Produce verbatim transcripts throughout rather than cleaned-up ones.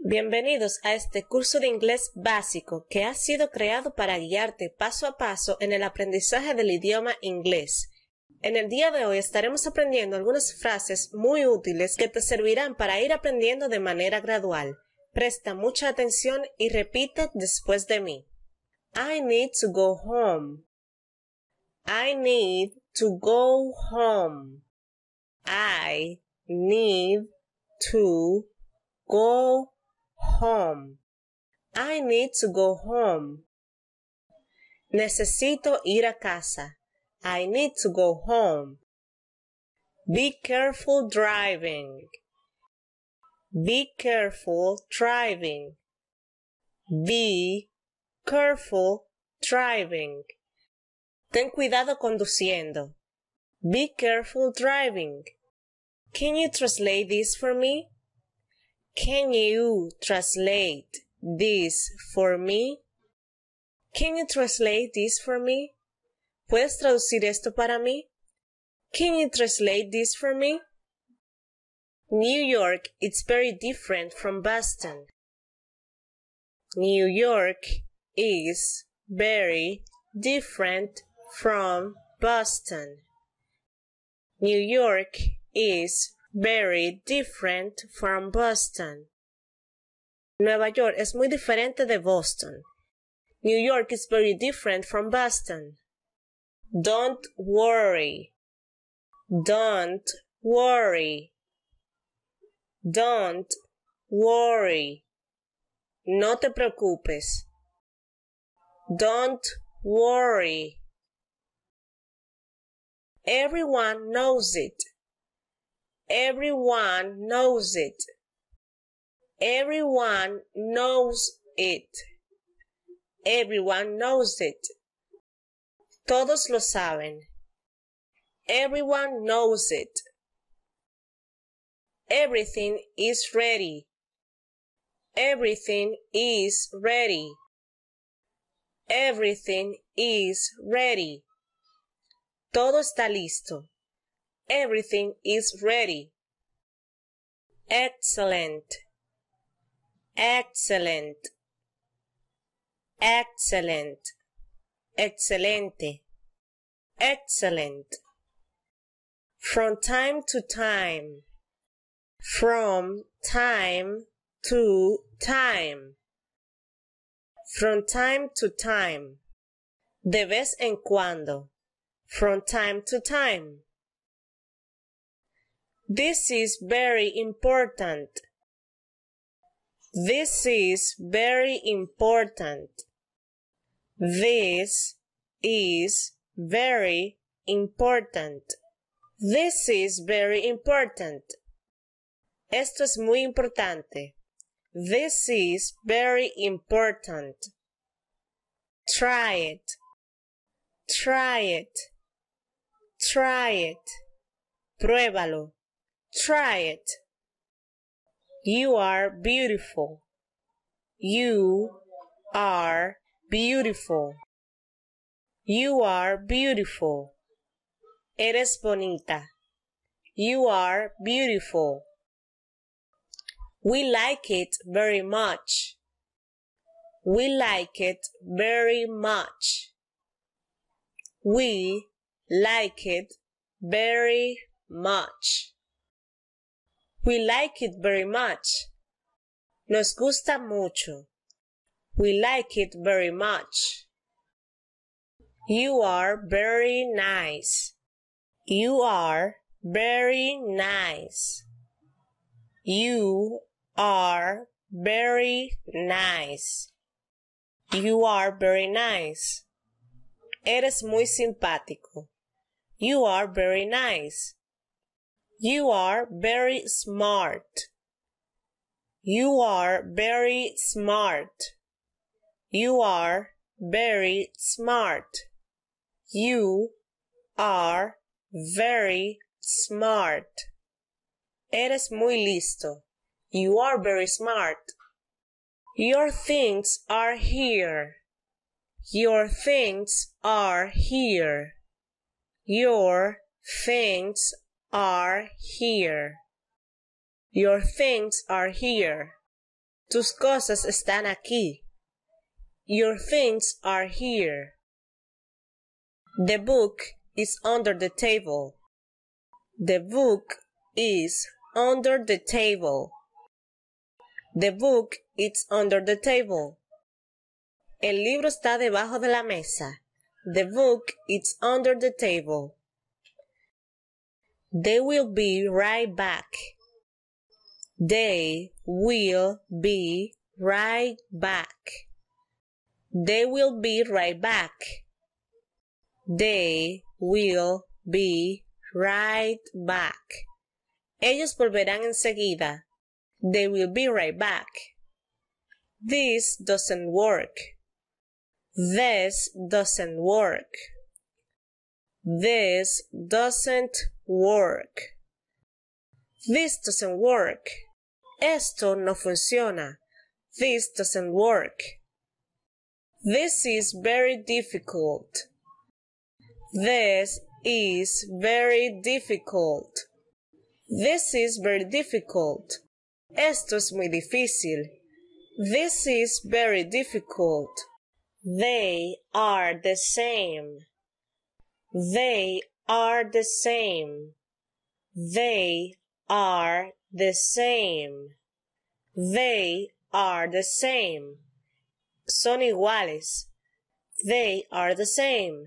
Bienvenidos a este curso de inglés básico que ha sido creado para guiarte paso a paso en el aprendizaje del idioma inglés. En el día de hoy estaremos aprendiendo algunas frases muy útiles que te servirán para ir aprendiendo de manera gradual. Presta mucha atención y repite después de mí. I need to go home. I need to go home. I need to go home. I need to go home. Necesito ir a casa. I need to go home. Be careful driving. Be careful driving. Be careful driving. Ten cuidado conduciendo. Be careful driving. Can you translate this for me? Can you translate this for me? Can you translate this for me? ¿Puedes traducir esto para mí? Can you translate this for me? New York is very different from Boston. New York is very different from Boston. New York is very different from Boston. Nueva York es muy diferente de Boston. New York is very different from Boston. Don't worry. Don't worry. Don't worry. No te preocupes. Don't worry. Everyone knows it. Everyone knows it. Everyone knows it. Everyone knows it. Todos lo saben. Everyone knows it. Everything is ready. Everything is ready. Everything is ready. Todo está listo. Everything is ready. Excellent. Excellent. Excellent. Excelente. Excellent. From time to time. From time to time. From time to time. De vez en cuando. From time to time. This is very important. This is very important. This is very important. This is very important. Esto es muy importante. This is very important. Try it. Try it. Try it. Pruébalo. Try it. You are beautiful. You are beautiful. You are beautiful. Eres bonita. You are beautiful. We like it very much. We like it very much. We like it very much. We like it very much. Nos gusta mucho. We like it very much. You are very nice. You are very nice. You are very nice. You are very nice. Eres muy simpático. You are very nice. You are very smart. You are very smart. You are very smart. You are very smart. Eres muy listo. You are very smart. Your things are here. Your things are here. Your things are here. Your things are here. Tus cosas están aquí. Your things are here. The book is under the table. The book is under the table. The book is under the table. El libro está debajo de la mesa. The book is under the table. They will be right back. They will be right back. They will be right back. They will be right back. Ellos volverán enseguida. They will be right back. This doesn't work. This doesn't work. This doesn't work. This doesn't work. Esto no funciona. This doesn't work. This is very difficult. This is very difficult. This is very difficult. Esto es muy difícil. This is very difficult. They are the same. They are the same. They are the same. They are the same. Son iguales. They are the same.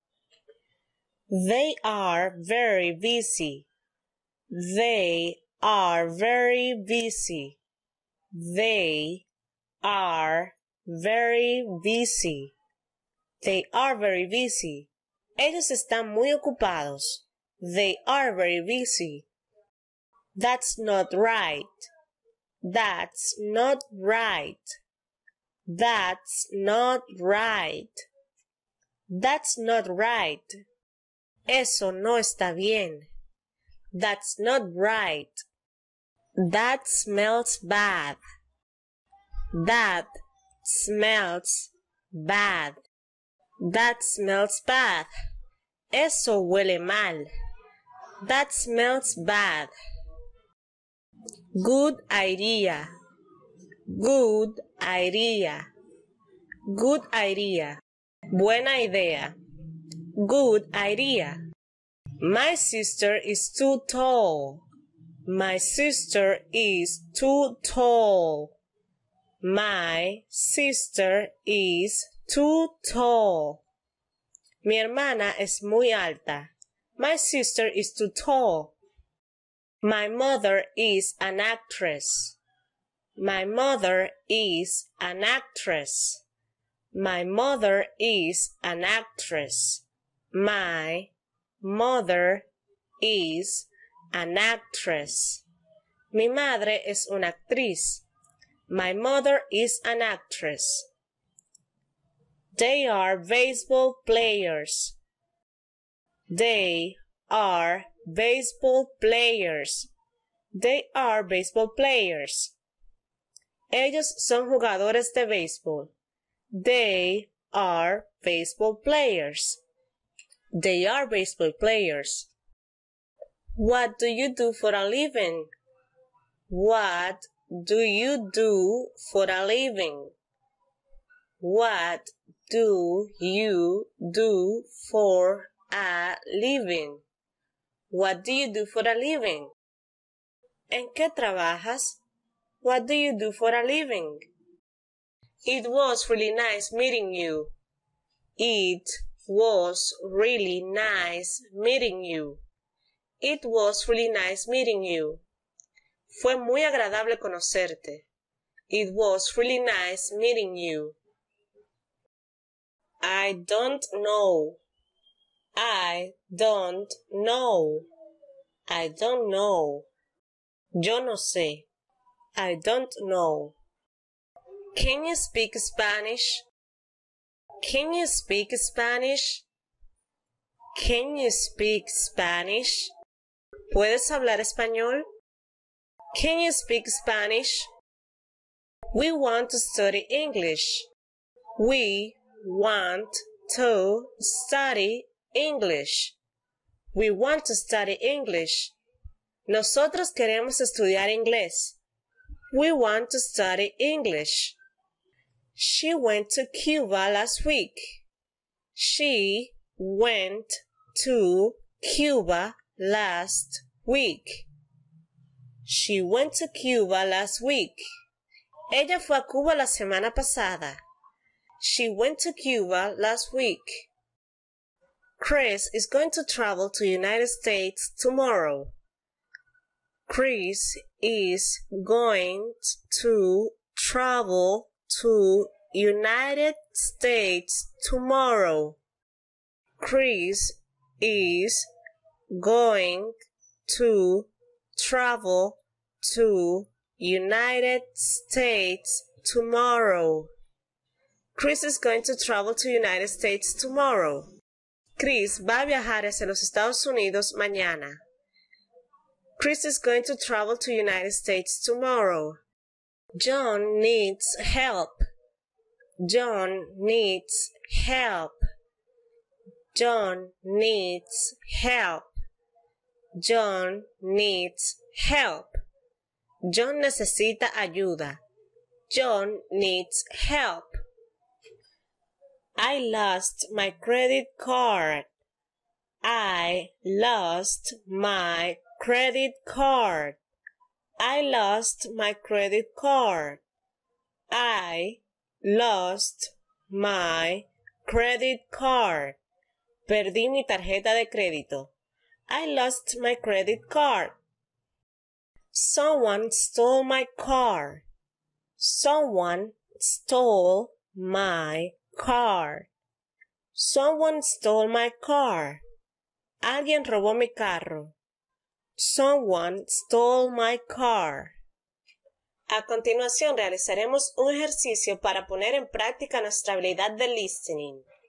They are very busy. They are very busy. They are very busy. They are very busy. Ellos están muy ocupados. They are very busy. That's not right. That's not right. That's not right. That's not right. Eso no está bien. That's not right. That smells bad. That smells bad. That smells bad. Eso huele mal. That smells bad. Good idea. Good idea. Good idea. Buena idea. Good idea. My sister is too tall. My sister is too tall. My sister is too tall. Mi hermana es muy alta. My sister is too tall. My mother is an actress. My mother is an actress. My mother is an actress. My mother is an actress. Mi madre es una actriz. My mother is an actress. They are baseball players. They are baseball players. They are baseball players. Ellos son jugadores de béisbol. They are baseball players. They are baseball players. What do you do for a living? What do you do for a living? What do you do for a living? What do you do for a living? ¿En qué trabajas? What do you do for a living? It was really nice meeting you. It was really nice meeting you. It was really nice meeting you. Fue muy agradable conocerte. It was really nice meeting you. I don't know. I don't know. I don't know. Yo no sé. I don't know. Can you speak Spanish? Can you speak Spanish? Can you speak Spanish? ¿Puedes hablar español? Can you speak Spanish? We want to study English. We want to study English. We want to study English. Nosotros queremos estudiar inglés. We want to study English. She went to Cuba last week. She went to Cuba last week. She went to Cuba last week. Ella fue a Cuba la semana pasada. She went to Cuba last week. Chris is going to travel to United States tomorrow. Chris is going to travel to United States tomorrow. Chris is going to travel to United States tomorrow. Chris is going to travel to United States tomorrow. Chris va a viajar hacia los Estados Unidos mañana. Chris is going to travel to United States tomorrow. John needs help. John needs help. John needs help. John needs help. John necesita ayuda. John needs help. I lost my credit card. I lost my credit card. I lost my credit card. I lost my credit card. Perdí mi tarjeta de crédito. I lost my credit card. Someone stole my car. Someone stole my car. Someone stole my car. Alguien robó mi carro. Someone stole my car. A continuación realizaremos un ejercicio para poner en práctica nuestra habilidad de listening.